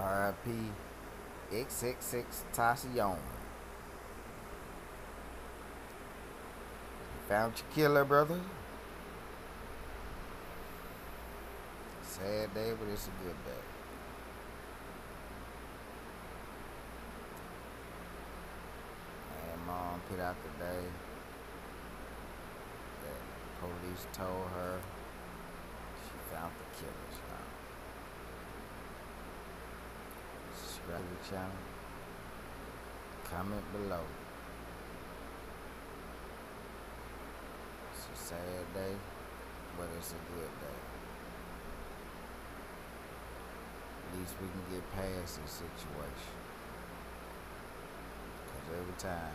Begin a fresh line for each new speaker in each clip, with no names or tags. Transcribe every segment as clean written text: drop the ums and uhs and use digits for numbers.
R.I.P. XXX Tentacion. Found your killer, brother. Sad day, but it's a good day. And mom put out the day that police told her she found the killers. Subscribe to the channel. Comment below. It's a sad day, but it's a good day. At least we can get past this situation. Because every time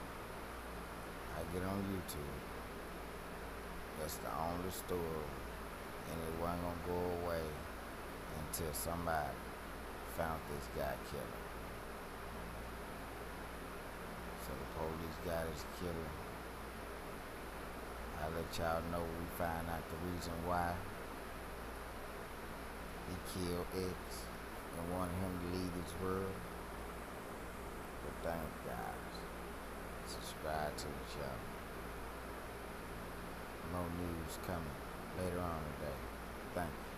I get on YouTube, that's the only story, and it wasn't gonna go away until somebody found this guy killer. So the police got his killer. I'll let y'all know when we find out the reason why he killed X and wanted him to leave this world. But thank you guys. Subscribe to the channel. More news coming later on today. Thank you.